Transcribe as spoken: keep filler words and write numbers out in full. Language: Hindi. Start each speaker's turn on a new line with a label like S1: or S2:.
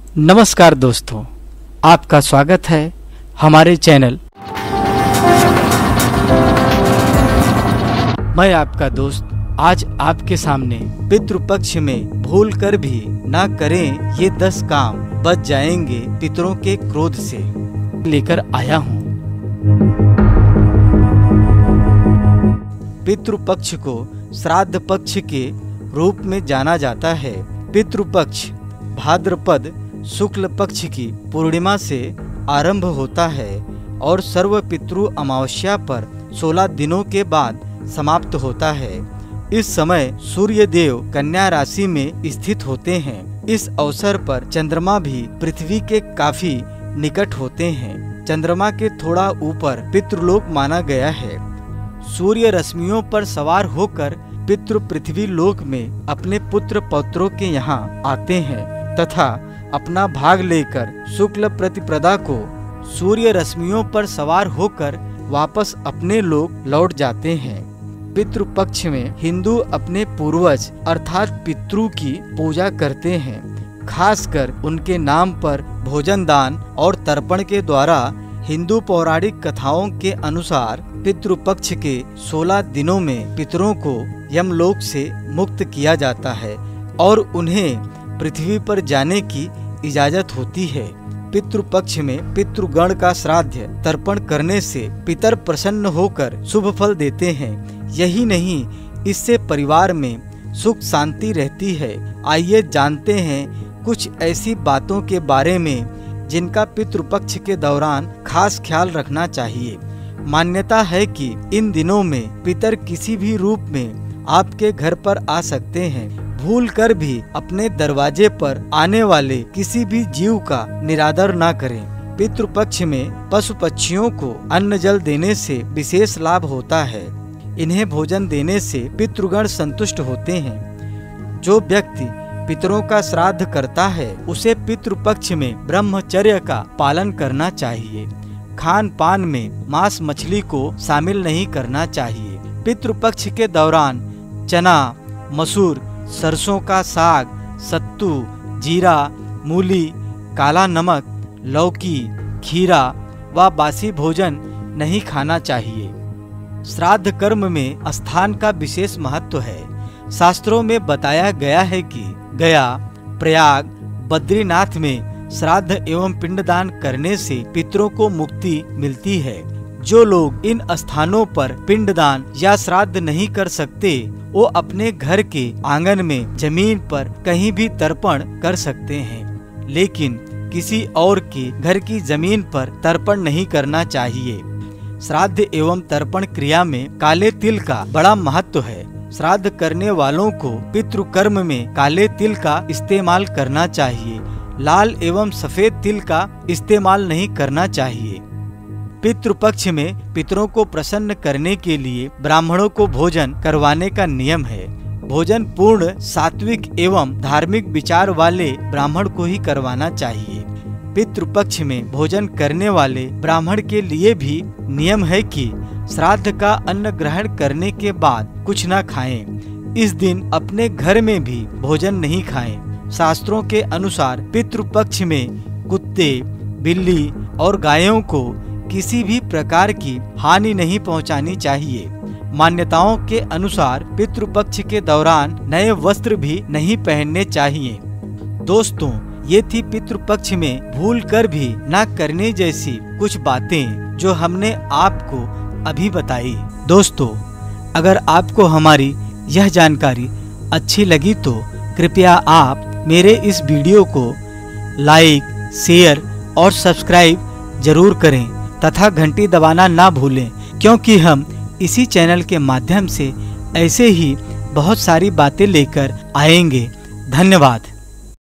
S1: नमस्कार दोस्तों, आपका स्वागत है हमारे चैनल। मैं आपका दोस्त आज आपके सामने पितृपक्ष में भूल कर भी ना करें ये दस काम, बच जाएंगे पितरों के क्रोध से लेकर आया हूँ। पितृपक्ष को श्राद्ध पक्ष के रूप में जाना जाता है। पितृपक्ष भाद्रपद शुक्ल पक्ष की पूर्णिमा से आरंभ होता है और सर्व पितृ अमावस्या पर सोलह दिनों के बाद समाप्त होता है। इस समय सूर्य देव कन्या राशि में स्थित होते हैं। इस अवसर पर चंद्रमा भी पृथ्वी के काफी निकट होते हैं। चंद्रमा के थोड़ा ऊपर पितृलोक माना गया है। सूर्य रश्मियों पर सवार होकर पितृ पृथ्वी लोक में अपने पुत्र पौत्रों के यहाँ आते हैं तथा अपना भाग लेकर शुक्ल प्रतिपदा को सूर्य रश्मियों पर सवार होकर वापस अपने लोक लौट जाते हैं। पितृपक्ष में हिंदू अपने पूर्वज अर्थात पितृ की पूजा करते हैं। खासकर उनके नाम पर भोजन दान और तर्पण के द्वारा हिंदू पौराणिक कथाओं के अनुसार पितृपक्ष के सोलह दिनों में पितरों को यमलोक से मुक्त किया जाता है और उन्हें पृथ्वी पर जाने की इजाजत होती है। पितृपक्ष में पितृगण का श्राद्ध तर्पण करने से पितर प्रसन्न होकर शुभ फल देते हैं। यही नहीं, इससे परिवार में सुख शांति रहती है। आइए जानते हैं कुछ ऐसी बातों के बारे में जिनका पितृपक्ष के दौरान खास ख्याल रखना चाहिए। मान्यता है कि इन दिनों में पितर किसी भी रूप में आपके घर पर आ सकते हैं। भूल कर भी अपने दरवाजे पर आने वाले किसी भी जीव का निरादर ना करें। पितृपक्ष में पशु पक्षियों को अन्न जल देने से विशेष लाभ होता है। इन्हें भोजन देने से पितृगण संतुष्ट होते हैं। जो व्यक्ति पितरों का श्राद्ध करता है उसे पितृपक्ष में ब्रह्मचर्य का पालन करना चाहिए। खान पान में मांस मछली को शामिल नहीं करना चाहिए। पितृपक्ष के दौरान चना, मसूर, सरसों का साग, सत्तू, जीरा, मूली, काला नमक, लौकी, खीरा व बासी भोजन नहीं खाना चाहिए। श्राद्ध कर्म में स्थान का विशेष महत्व है। शास्त्रों में बताया गया है कि गया, प्रयाग, बद्रीनाथ में श्राद्ध एवं पिंडदान करने से पितरों को मुक्ति मिलती है। जो लोग इन स्थानों पर पिंडदान या श्राद्ध नहीं कर सकते वो अपने घर के आंगन में जमीन पर कहीं भी तर्पण कर सकते हैं, लेकिन किसी और के घर की जमीन पर तर्पण नहीं करना चाहिए। श्राद्ध एवं तर्पण क्रिया में काले तिल का बड़ा महत्व है। श्राद्ध करने वालों को पितृकर्म में काले तिल का इस्तेमाल करना चाहिए। लाल एवं सफेद तिल का इस्तेमाल नहीं करना चाहिए। पितृपक्ष में पितरों को प्रसन्न करने के लिए ब्राह्मणों को भोजन करवाने का नियम है। भोजन पूर्ण सात्विक एवं धार्मिक विचार वाले ब्राह्मण को ही करवाना चाहिए। पितृपक्ष में भोजन करने वाले ब्राह्मण के लिए भी नियम है कि श्राद्ध का अन्न ग्रहण करने के बाद कुछ न खाएं। इस दिन अपने घर में भी भोजन नहीं खाएं। शास्त्रों के अनुसार पितृपक्ष में कुत्ते, बिल्ली और गायों को किसी भी प्रकार की हानि नहीं पहुंचानी चाहिए। मान्यताओं के अनुसार पितृपक्ष के दौरान नए वस्त्र भी नहीं पहनने चाहिए। दोस्तों, ये थी पितृपक्ष में भूल कर भी ना करने जैसी कुछ बातें जो हमने आपको अभी बताई। दोस्तों, अगर आपको हमारी यह जानकारी अच्छी लगी तो कृपया आप मेरे इस वीडियो को लाइक, शेयर और सब्सक्राइब जरूर करें तथा घंटी दबाना ना भूलें, क्योंकि हम इसी चैनल के माध्यम से ऐसे ही बहुत सारी बातें लेकर आएंगे। धन्यवाद।